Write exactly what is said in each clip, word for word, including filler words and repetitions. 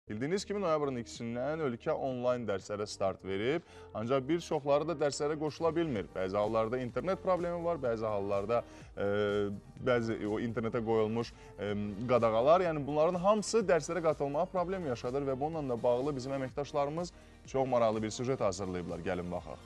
Bildiyiniz kimi noyabrın ikisindən ölkə onlayn dərslərə start verib, ancaq bir çoxları da dərslərə qoşula bilmir. Bəzi hallarda internet problemi var, bəzi hallarda e, bəzi o internetə qoyulmuş e, qadağalar, yəni bunların hamısı dərslərə qatılmağa problem yaşadır və bununla da bağlı bizim əməkdaşlarımız çox maraqlı bir süjet hazırlayıblar. Gəlin baxaq.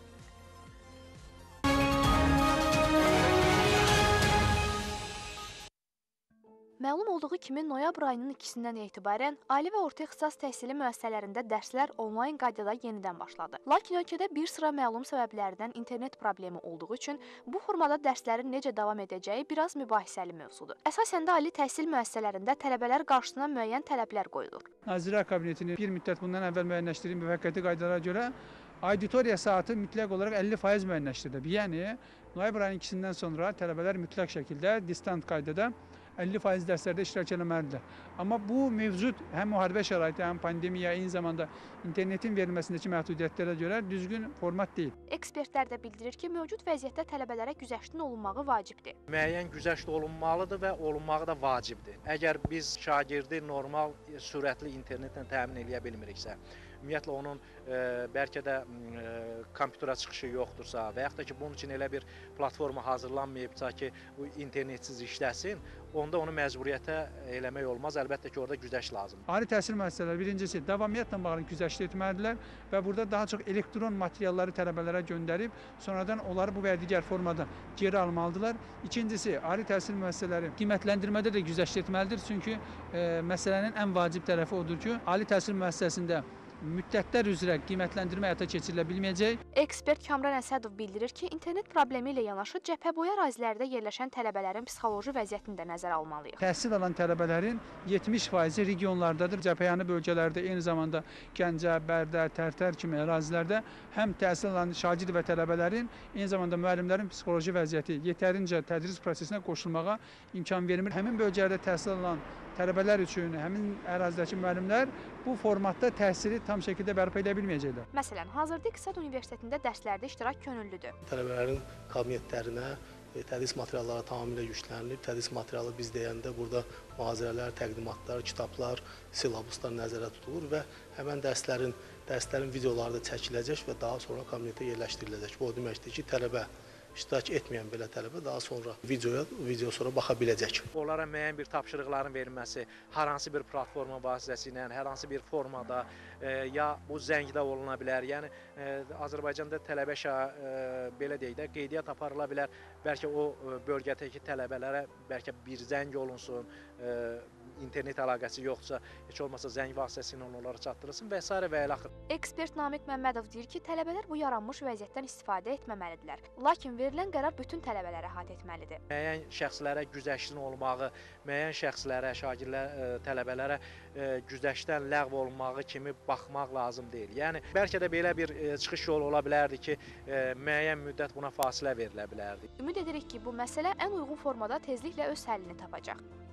Məlum olduğu kimi, noyabr ayının ikisindən etibarən ali və orta ixtisas təhsili müəssisələrində dərslər onlayn qaydada yenidən başladı. Lakin ölkədə bir sıra məlum səbəblərdən internet problemi olduğu üçün bu formada dərslərin necə davam edəcəyi biraz mübahisəli mövzudur. Əsasən də ali təhsil müəssisələrində tələbələr qarşısına müəyyən tələblər qoyulur. Nazirlər Kabinetinin bir müddət bundan əvvəl müəyyənləşdirdiyi müvəqqəti qaydalara görə auditoriya saatı mütləq olaraq əlli faiz müəyyənləşdirilib. Yəni, noyabr ayının ikisindən sonra tələbələr mütləq şəkildə distant qaydada əlli faiz dərslərdə iştirak etməlidirlər. Amma bu mövcud həm müharibə şəraiti, həm pandemiya, eyni zamanda internetin verilməsindəki məhdudiyyətlərə görə düzgün format deyil. Ekspertlər də bildirir ki, mövcud vəziyyətdə tələbələrə güzəştin olunmağı vacibdir. Müəyyən güzəşt olunmalıdır və olunmağı da vacibdir. Əgər biz şagirdi normal, sürətli internetlə təmin edə bilmiriksə, ümumiyyətlə onun e, bəlkə də e, kompüterə çıxışı yoxdursa və yaxud da ki, bunun üçün elə bir platforma hazırlanmayıbsa ki, bu internetsiz işləsin, onda onu məcburiyyətə eləmək olmaz. Əlbəttə ki, orada güzəşt lazımdır. Ali təhsil müəssisələri birincisi davamiyyətlə bağlı güzəşt etməlidirlər və burada daha çox elektron materialları tələbələrə göndərib, sonradan onları bu və digər formada geri almalıdırlar. İkincisi, ali təhsil müəssisələri qiymətləndirmədə də güzəşt etməlidir. Çünki e, məsələnin ən vacib tərəfi odur ki, ali təhsil müəssisəsində müddətlər üzrə qiymətləndirmə həyata keçirilə bilməyəcək. Ekspert Kamran Əsədov bildirir ki, internet problemi ilə yanaşı cəbhəboyu ərazilərdə yerləşən tələbələrin psixoloji vəziyyətini də nəzərə almalıyıq. Təhsil alan tələbələrin yetmiş faizi regionlardadır. Cəbhəyanı bölgələrdə, eyni zamanda Gəncə, Bərdə, Tərtər kimi ərazilərdə həm təhsil alan şagird və tələbələrin, eyni zamanda müəllimlərin psixoloji vəziyyəti yetərincə tədris prosesinə qoşulmağa imkan vermir. Həmin bölgələrdə təhsil alan tələbələr üçün həmin ərazidəki müəllimlər bu formatda təhsili tam şəkildə bərpa edə bilməyəcəklər. Məsələn, hazırda İqtisad Universitetində dərslərdə iştirak könüllüdür. Tələbələrin kabinetlərinə tədris materialları tamamilə yüklənilib. Tədris materialı biz deyəndə burada mühazirələr, təqdimatlar, kitablar, silabuslar nəzərdə tutulur və həmən dərslərin, dərslərin videoları da çəkiləcək və daha sonra kabinetə yerləşdiriləcək. Bu o deməkdir ki, tələbə iştirak etməyən belə tələbə daha sonra videoya, video sonra baxa biləcək. Onlara müəyyən bir tapşırıqların verilməsi, hər hansı bir platforma vasitəsilə, hər hansı bir formada e, ya bu zəngdə oluna bilər. Yəni e, Azərbaycanda tələbə şə, e, belə deyək də qeydiyyat aparıla bilər. Bəlkə o bölgədəki tələbələrə bəlkə bir zəng olunsun, e, internet əlaqəsi yoxdursa, heç olmasa zəng vasitəsilə onlara çatdırılsın və s. və ilaxır. Ekspert Namiq Məmmədov deyir ki, tələbələr bu yaranmış vəziyyətdən istifadə etməməlidirlər. Lakin verilən qərar bütün tələbələrə əhatə etməlidir. Müəyyən şəxslərə güzəştin olmağı, müəyyən şəxslərə, şagirdlər, tələbələrə güzəştdən ləğv olunmağı kimi baxmaq lazım deyil. Yəni, bəlkə də belə bir çıxış yolu ola bilərdi ki, müəyyən müddət buna fasilə verilə bilərdi. Ümid edirik ki, bu məsələ ən uyğun formada tezliklə öz həllini tapacaq.